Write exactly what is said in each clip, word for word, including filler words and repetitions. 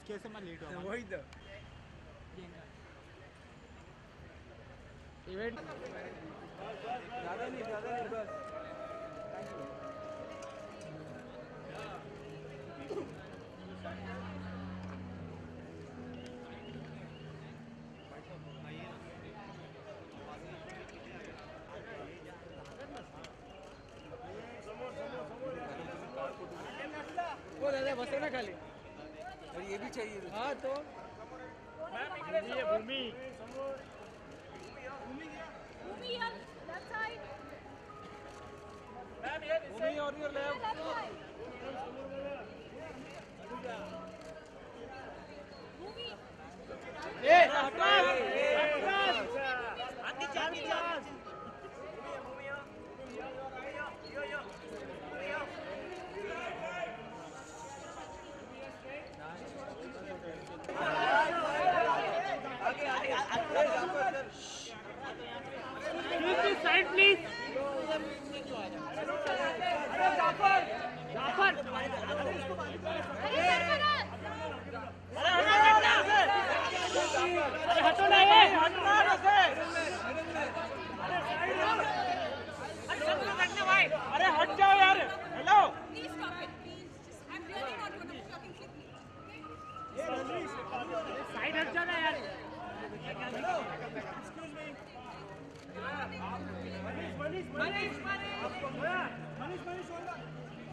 कैसे मैं लेट हुआ वही तो इवेंट ज़्यादा नहीं ज़्यादा नहीं बस वो दादा बस ना खाली और ये भी चाहिए हाँ तो ये भूमि भूमि और योर लेफ्ट ए हटा आंटी चांदी साइड प्लीज जाफर जाफर अरे हटो ना ये अरे हट जाओ यार हेलो साइड हट जाना यार Manish, Manish, Manish, Manish, Manish, hold on.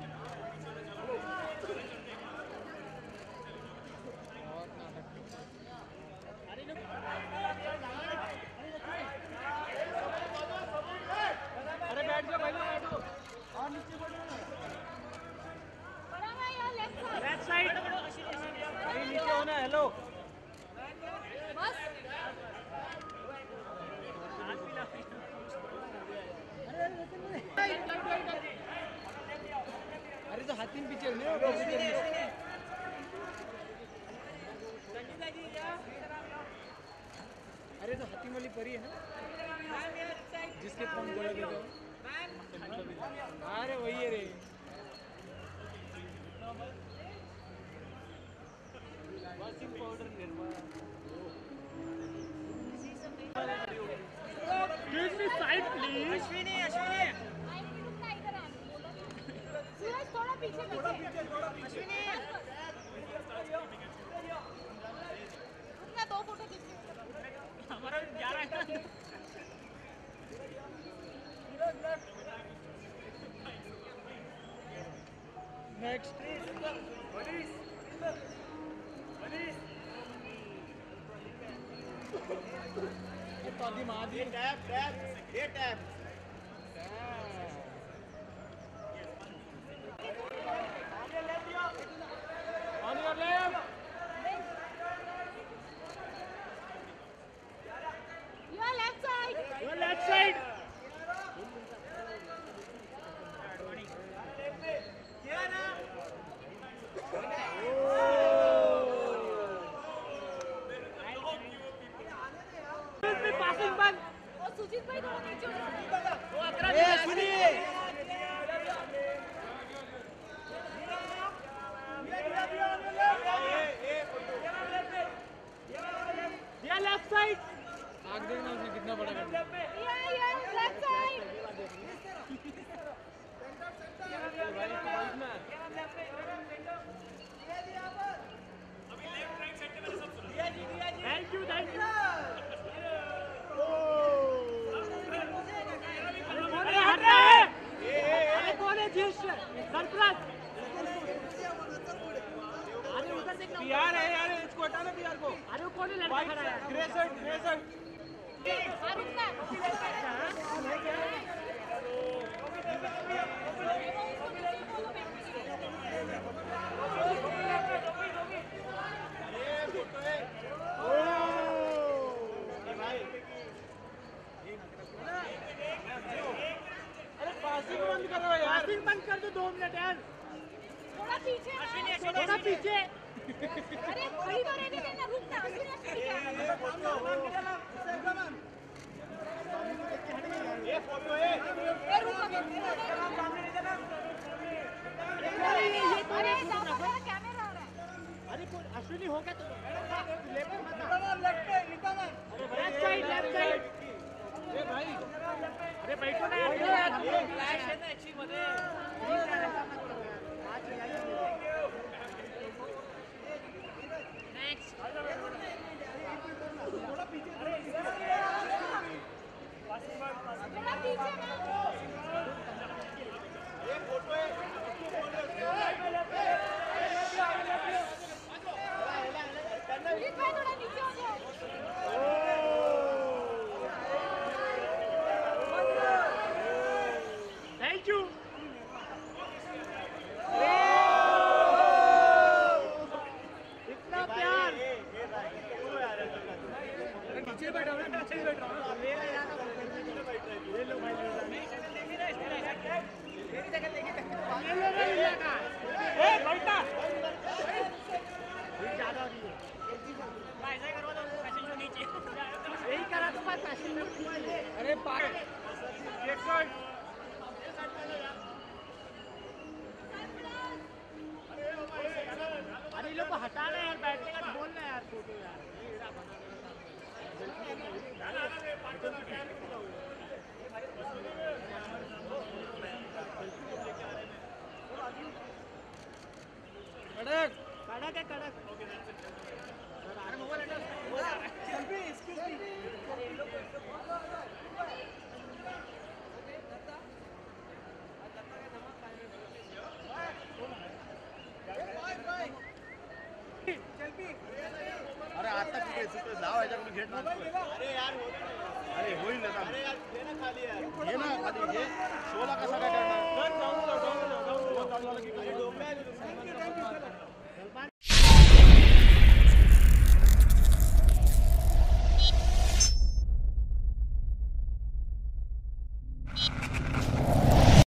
अरे बैठ जाओ भाई बैठो और नीचे बैठो लेफ्ट साइड भाई नीचे हो ना हेलो बस अरे तो हाथीन पीछे अरे तो हाथी वाली परी है ना जिसके फोन जोड़े दे दो अरे वही है रे washing powder Nirma side please Ashwini Ashwini Suraj थोड़ा पीछे थोड़ा पीछे थोड़ा पीछे रुकना दो फोटो खींचने हमारा ग्यारह है नेक्स्ट मनीष मनीष ये पादी मार दी टैप टैप ये tap On your left. Your left side. Your left side. Passing band. और सुजीत भाई थोड़ा नीचे हो वो अकरा ये सुनिए या लेफ्ट साइड आग देखना उसने कितना बड़ा कर दिया या या लेफ्ट साइड भाई कमाल में अभी लेफ्ट राइट साइड पे सब सुनो Diya ji Diya ji thank you thank you अरे हट रहा है अरे कौन है जिस सरप्राइज अरे उधर देखना पीआर है यार इसको हटाना पीआर को अरे कौन है लड़का खड़ा है ग्रे शर्ट ग्रे शर्ट हां रुकना अरे पासिंग बंद करो यार पासिंग बंद कर दो दो मिनट यार थोड़ा पीछे थोड़ा पीछे अरे खड़ी तो रहने देना रुकना ये फोटो है ए रुको अरे कैमरा आ रहा है अरे अश्विनी हो गया तो लेफ्ट साइड लेफ्ट साइड ए भाई अरे बैठो ना यार फ्लैश है ना अच्छी मध्ये नेक्स्ट थोड़ा पीछे थोड़ा पीछे ना ये फोटो है पुलिस भाई थोड़ा नीचे हो जाओ थैंक यू इतना प्यार नीचे बैठा हूँ नीचे ही बैठा हूँ ले लो भाई ए बैठा ज्यादा हो रही है ऐसा करवा दो पैसेंजर नीचे यही करा तो बात पैसेंजर अरे पार एक साइड अरे ये लोग को हटाना यार बैठने का बोलना यार फोटो यार कड़क कड़क है कड़क अरे आता कुठे सुटे जाव याच्याकडे घेत ना अरे यार अरे होईल ना अरे यार घे ना खाली यार घे ना खाली घे